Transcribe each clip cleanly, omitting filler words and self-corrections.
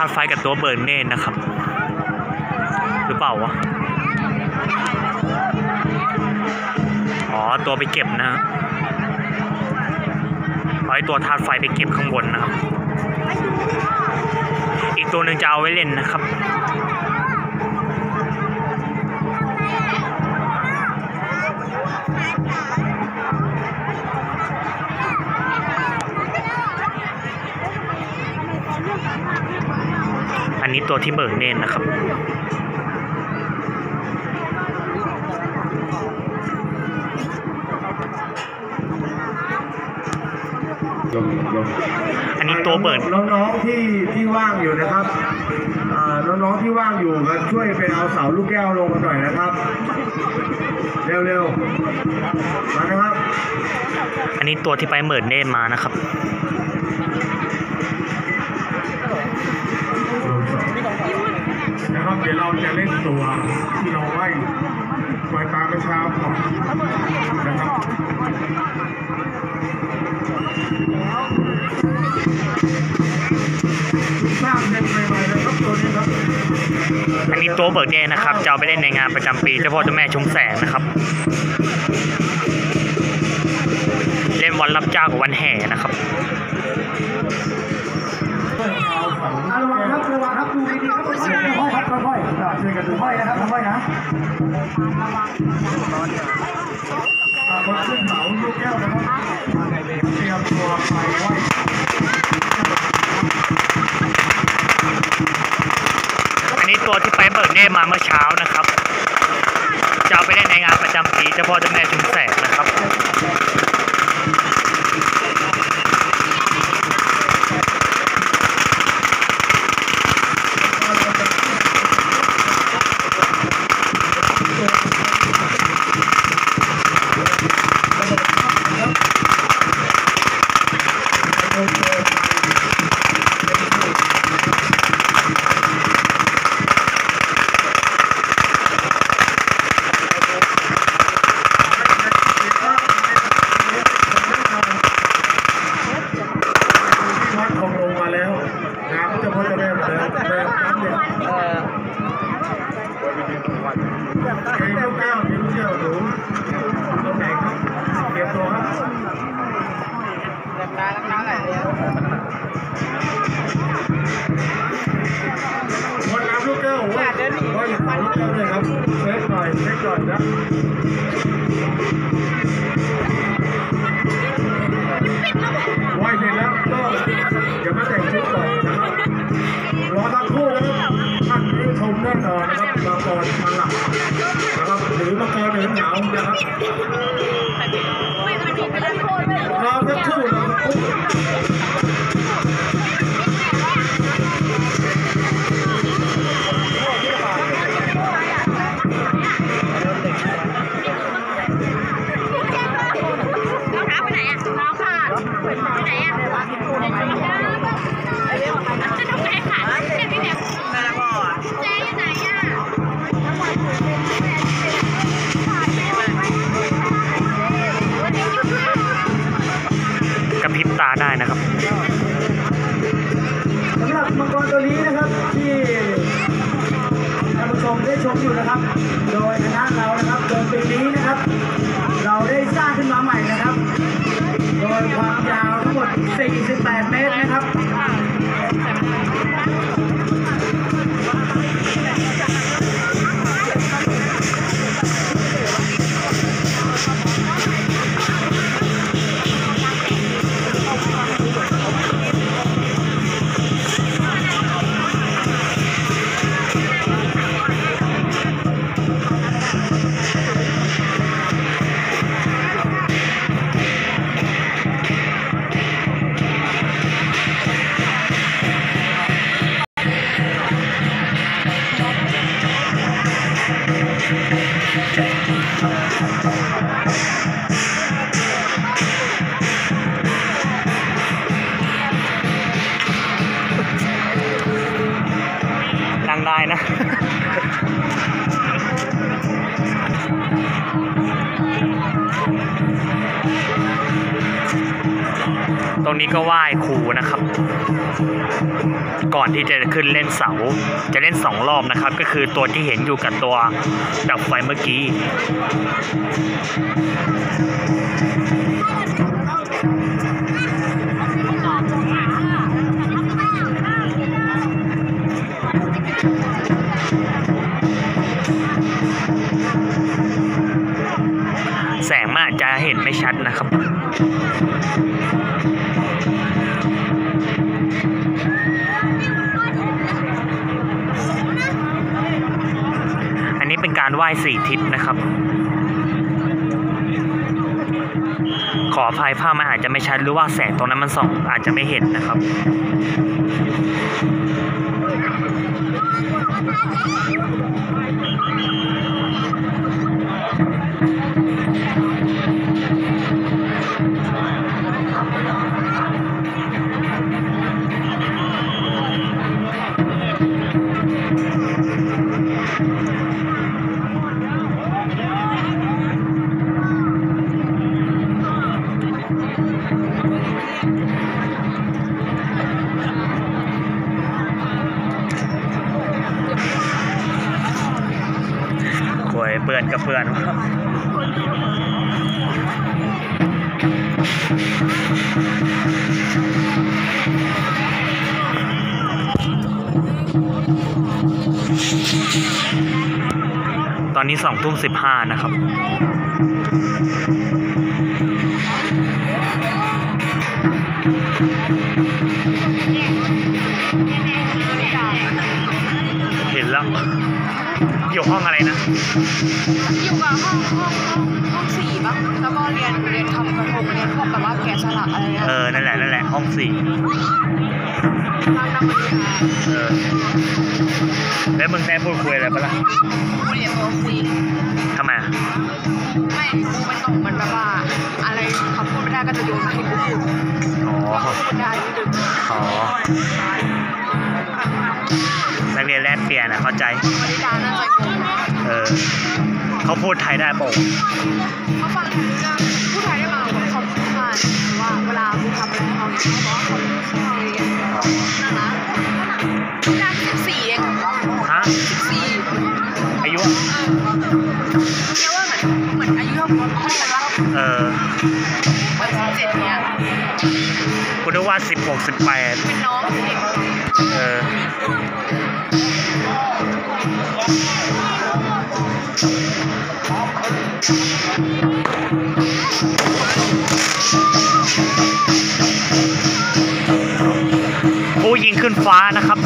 าตุไฟกับตัวเบิร์นเน่นนะครับหรือเปล่าวะอ๋อตัวไปเก็บนะเอาไอ้ตัวธาตุไฟไปเก็บข้างบนนะครับอีกตัวหนึ่งจะเอาไว้เล่นนะครับอันนี้ตัวที่เบิร์นเน่นนะครับอันนี้ตัวเบิร์นน้องๆที่ว่างอยู่นะครับน้องๆที่ว่างอยู่ก็ช่วยไปเอาเสาลูกแก้วลงมาหน่อยนะครับเร็วๆมานะครับอันนี้ตัวที่ไปเบิร์นเน่นมานะครับนะครับเดี๋ยวเราจะเล่นตัวที่เราไหว้ปล่อยปลาเมื่อเช้าก่อนนะครับสร้างเงินใหม่ๆนะครับตัวนี้ครับอันนี้ตัวเบิร์นเน่นนะครับจะเอาไปเล่นในงานประจำปีเจ้าพ่อเจ้าแม่ชุมแสงนะครับเล่นวันรับเจ้ากับวันแห่นะครับระวังครับดูดีๆครับค่อยๆครับค่อยๆช่วยกันดูค่อยนะครับค่อยๆนะบนขึ้นเสาลูกแก้วนะครับเตรียมตัวไปไว้อันนี้ตัวที่ไปเบิร์นเน่นมาเมื่อเช้านะครับจะเอาไปเล่นในงานประจำปีเจ้าพ่อเจ้าแม่ชุมแสงนะครับวันน้ำลูกแก้วว่าอย่าลูกแก้วเลยครับเช็คหน่อยนะไหวเสร็จแล้วก็อย่ามาแต่งชุดก่อนนะครับรอทั้งคู่นะครับท่านได้ชมแน่นอนนะครับมังกรมันหลับนะครับหรือมังกรเหนือหนาวนะครับรอทั้งคู่กระพริบตาได้นะครับสำหรับมังกรตัวนี้นะครับที่ท่านผู้ชมได้ชมอยู่นะครับโดยคณะเรานะครับโดยปีนี้นะครับเราได้สร้างขึ้นมาใหม่นะครับโดยความยาวทั้งหมด48 เมตรนะครับนั่งได้นะตรงนี้ก็ไหว้ครูนะครับ ก่อนที่จะขึ้นเล่นเสาจะเล่น2 รอบนะครับก็คือตัวที่เห็นอยู่กับตัวดับไฟเมื่อกี้แสงมันอาจจะเห็นไม่ชัดนะครับอันนี้เป็นการไหว้4 ทิศนะครับขออภัยภาพมันอาจจะไม่ชัดหรือว่าแสงตรงนั้นมันส่องอาจจะไม่เห็นนะครับเปื่อนกับเปื่อนตอนนี้20:15นะครับเห็นแล้วอยู่ห้องอะไรนะอยู่กับห้อง4ป่ะแล้วก็เรียนทำกระทงเรียนพวกแบบว่าแกะสลักอะไรนะนั่นแหละห้อง4แล้วมึงได้พูดคุยอะไรปะล่ะกูเรียนตัวคุยทำไมไม่กูไม่ต้องมันแบบว่าอะไรเขาพูดไม่ได้ก็จะโยนมาให้กูพูดพูดได้นิดนึงนักเรียนแลกเปลี่ยนนะเข้าใจบริการน่าจะงงเขาพูดไทยได้ป่ะเขาฟังพูดไทยได้บางคนเขาพูดไทยว่าเวลากูทำอะไรเขาเนี่ยเขาบอกว่าเขาพูดไทยนะน่า14เองฮะ 14 อายุเนี่ยว่าเหมือนอายุเท่ากันป่ะวัน17เนี่ยกูนึกว่า16 18 เป็นน้องเด็กผู้ยิงขึ้นฟ้านะครับ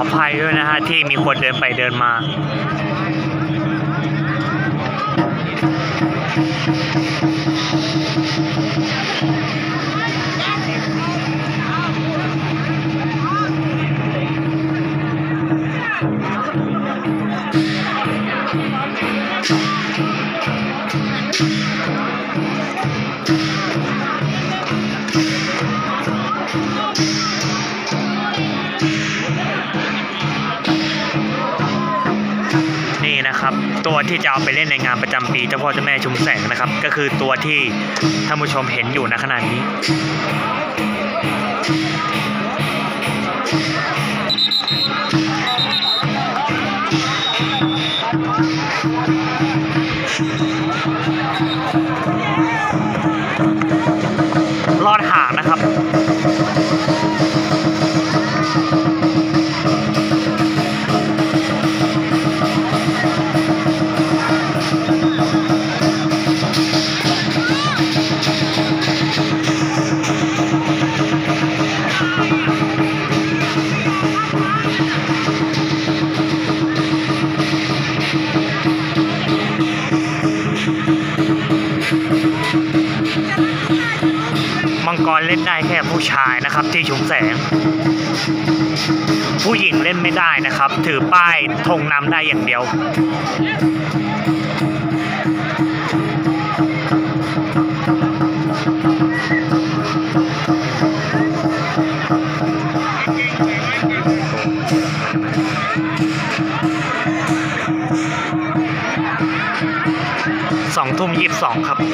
ภัยด้วยนะฮะที่มีคนเดินไปเดินมานี่นะครับตัวที่จะเอาไปเล่นในงานประจำปีเจ้าพ่อเจ้าแม่ชุมแสงนะครับก็คือตัวที่ท่านผู้ชมเห็นอยู่ณขณะนี้รอดห่างนะครับมังกรเล่นได้แค่ผู้ชายนะครับที่ชุมแสงผู้หญิงเล่นไม่ได้นะครับถือป้ายธงนำได้อย่างเดียว20:22ครับ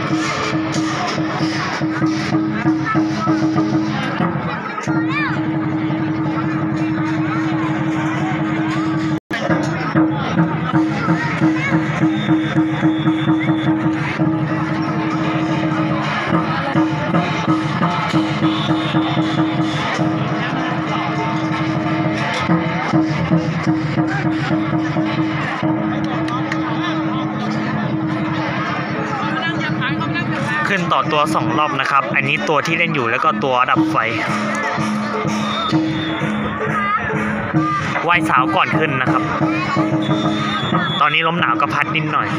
ขึ้นต่อตัว2 รอบนะครับอันนี้ตัวที่เล่นอยู่แล้วก็ตัวดับไฟไหว้สาวก่อนขึ้นนะครับตอนนี้ลมหนาวก็พัดนิดหน่อย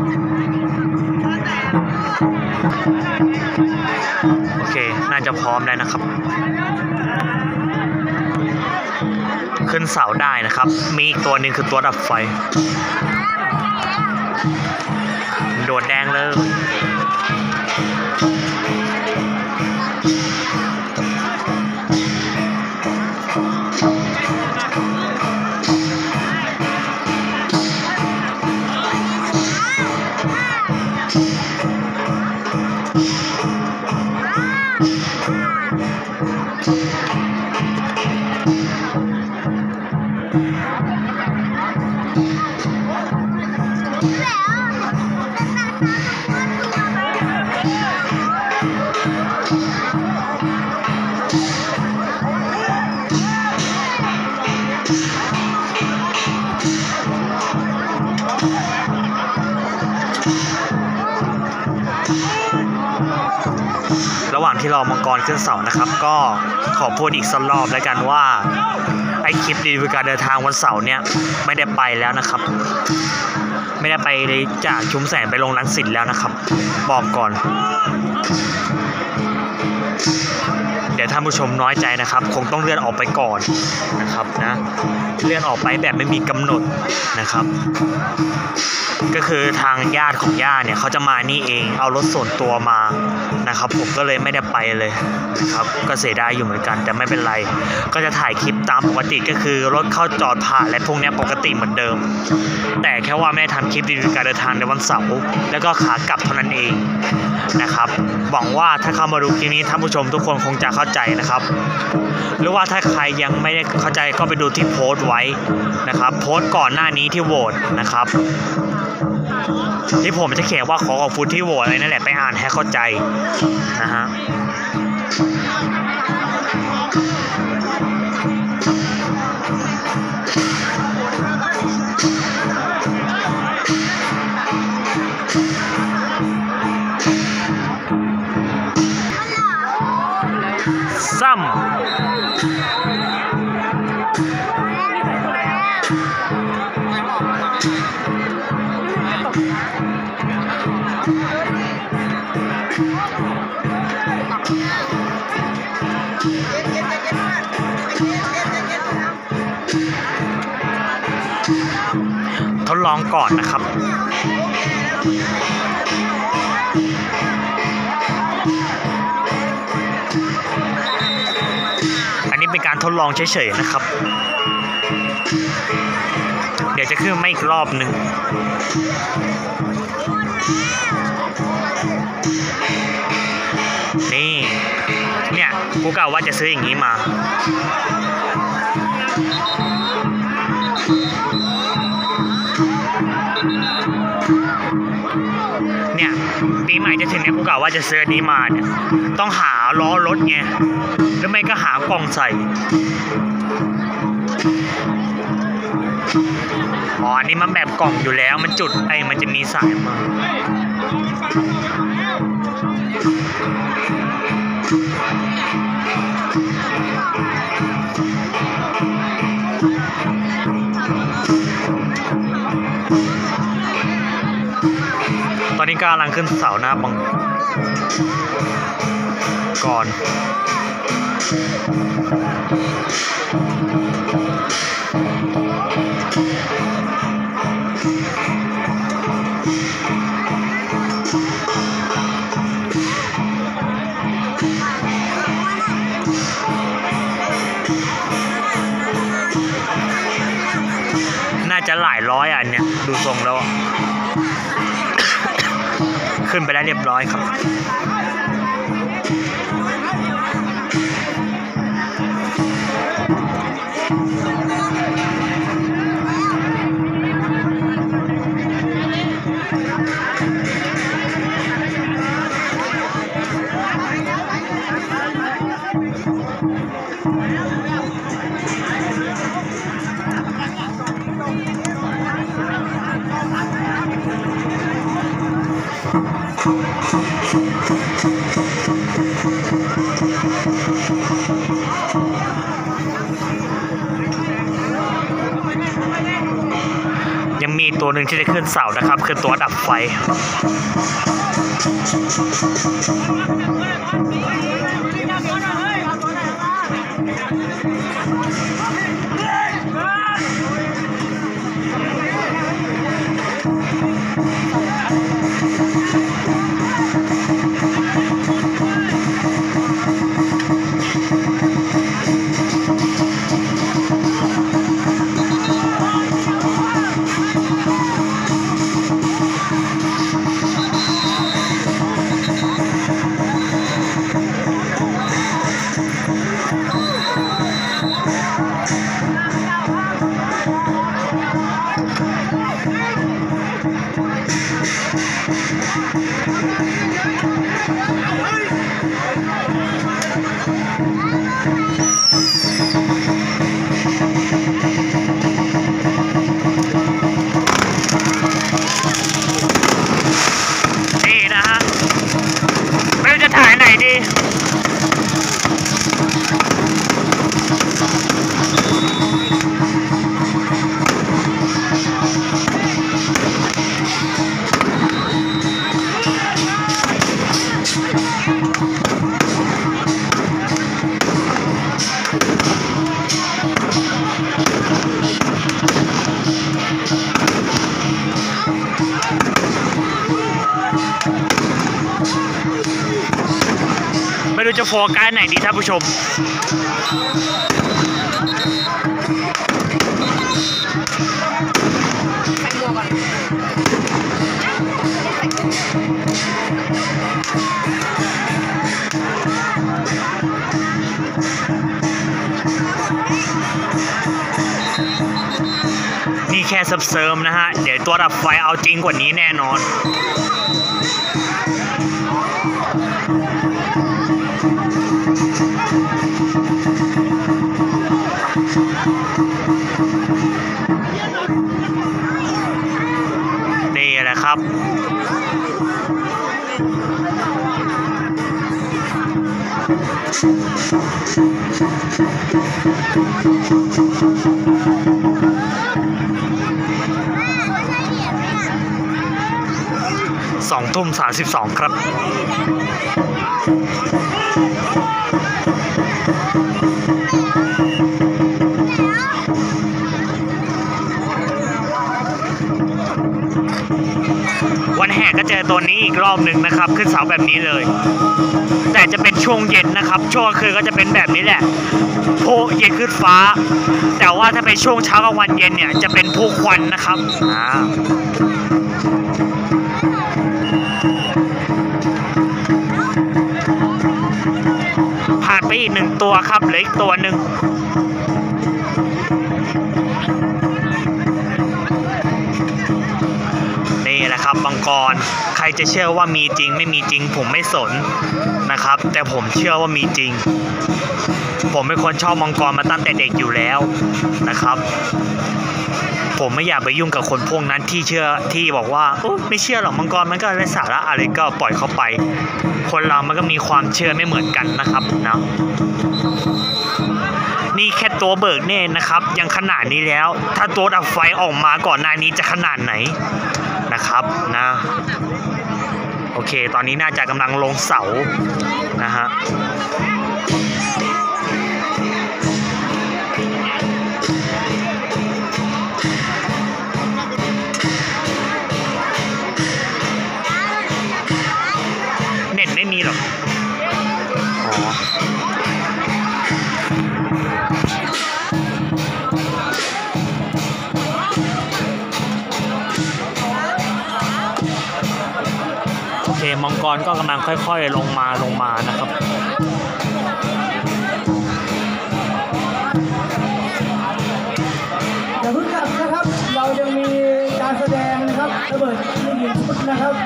โอเคน่าจะพร้อมแล้วนะครับขึ้นเสาได้นะครับมีอีกตัวหนึ่งคือตัวดับไฟโดดแดงเลยระหว่างที่รอมังกรขึ้นเสานะครับก็ขอพูดอีกสักรอบแล้วกันว่าไอคลิปรีวิวการเดินทางวันเสาร์เนี่ยไม่ได้ไปแล้วนะครับไม่ได้ไปจากชุมแสงไปลงรังสิตแล้วนะครับบอกก่อนเดี๋ยวท่านผู้ชมน้อยใจนะครับคงต้องเลื่อนออกไปก่อนนะครับนะเลื่อนออกไปแบบไม่มีกำหนดนะครับก็คือทางญาติของย่าเนี่ยเขาจะมานี่เองเอารถส่วนตัวมานะครับผมก็เลยไม่ได้ไปเลยนะครับก็เสียดายอยู่เหมือนกันแต่ไม่เป็นไรก็จะถ่ายคลิปตามปกติก็คือรถเข้าจอดผ่านและพวกนี้ปกติเหมือนเดิมแต่แค่ว่าไม่ได้ทำคลิปรีวิวการเดินทางในวันเสาร์แล้วก็ขากลับเท่านั้นเองนะครับหวังว่าถ้าเข้ามาดูคลิปนี้ท่านผู้ชมทุกคนคงจะเข้าใจนะครับหรือว่าถ้าใครยังไม่ได้เข้าใจก็ไปดูที่โพสต์ไว้นะครับโพสต์ก่อนหน้านี้ที่โหวตนะครับที่ผมจะเขียนว่าขอขอบคุณที่โหวตอะไรนั่นแหละไปอ่านให้เข้าใจนะฮะซ้ำทดลองก่อนนะครับอันนี้เป็นการทดลองเฉยๆนะครับเดี๋ยวจะขึ้นมาอีกรอบหนึ่งนี่เนี่ยกูกะว่าจะซื้ออย่างนี้มาเนี่ยปีใหม่จะถึงเนี่ยกูกะว่าจะซื้ออันนี้มาเนี่ยต้องหาล้อรถไงหรือไม่ก็หากล่องใส่อ๋ออันนี้มันแบบกล่องอยู่แล้วมันจุดมันจะมีสายมาตอนนี้กำลังขึ้นเสาหน้าบังก่อนน่าจะหลายร้อยอันเนี่ยดูทรงแล้ว ขึ้นไปได้เรียบร้อยครับยังมีตัวหนึ่งที่จะขึ้นเสานะครับคือตัวดับไฟนี่นะฮะไม่รู้จะถ่ายไหนดีไม่รู้จะโฟกัสไหนดีท่านผู้ชมนี่แค่เสริมๆนะฮะเดี๋ยวตัวดับไฟเอาจริงกว่านี้แน่นอนนี่แหละครับ 20:32 ครับ วันแห่ก็เจอตัวนี้อีกรอบหนึ่งนะครับ ขึ้นเสาแบบนี้เลย แต่จะเป็นช่วงเย็นนะครับ ช่วงกลางคืนก็จะเป็นแบบนี้แหละโพเย็นขึ้นฟ้า แต่ว่าถ้าเป็นช่วงเช้ากับวันเย็นเนี่ยจะเป็นพวกควันนะครับผ่านไปอีกหนึ่งตัวครับเหลืออีกตัวหนึ่งนี่แหละครับมังกรใครจะเชื่อว่ามีจริงไม่มีจริงผมไม่สนนะครับ แต่ผมเชื่อว่ามีจริง ผมเป็นคนชอบมังกรมาตั้งแต่เด็กอยู่แล้วนะครับ ผมไม่อยากไปยุ่งกับคนพวกนั้นที่เชื่อที่บอกว่าไม่เชื่อหรอกมังกรมันก็ไร้สาระอะไรก็ปล่อยเขาไป คนเรามันก็มีความเชื่อไม่เหมือนกันนะครับนะนี่แค่ตัวเบิกเนตรนะครับยังขนาดนี้แล้วถ้าตัวดับไฟออกมาก่อนหน้านี้จะขนาดไหนนะครับนะโอเคตอนนี้น่าจะกำลังลงเสานะฮะเน็ตไม่มีหรอกอ๋อโอเคมังกรก็กำลังค่อยๆลงมานะครับอย่าเพิ่งกลับนะครับ เรายังมีการแสดงนะครับระเบิดที่ยิงชุดนะครับ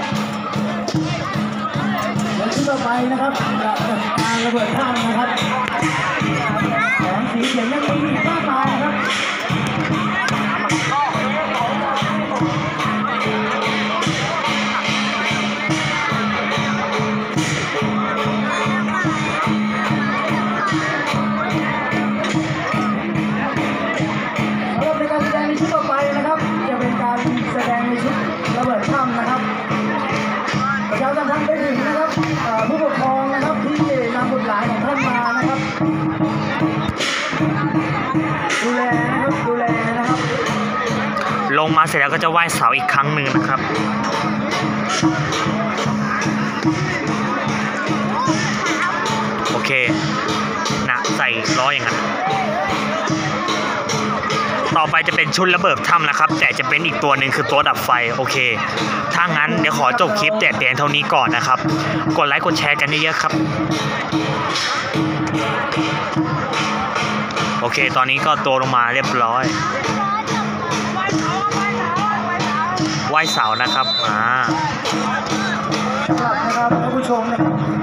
และชุดต่อไปนะครับจะจัดการระเบิดท่ามนะครับแสงสีเสียงยังมีอีกมากมายนะครับระเบิดถ้ำนะครับประชาสัมพันธ์ไปถึงนะครับผู้ปกครองนะครับที่นำบุตรหลานของท่านมานะครับดูแลนะครับลงมาเสร็จแล้วก็จะไหว้เสาอีกครั้งหนึ่งนะครับโอเคนะใส่ล้ออย่างนั้นต่อไปจะเป็นชุดระเบิดถ้ำนะครับแต่จะเป็นอีกตัวหนึ่งคือตัวดับไฟโอเคถ้างั้นเดี๋ยวขอจบคลิปแต่เพียงเท่านี้ก่อนนะครับกดไลค์กดแชร์กันเยอะๆครับโอเคตอนนี้ก็ตัวลงมาเรียบร้อยไหว้เสานะครับสำหรับนะครับท่านผู้ชมนะครับ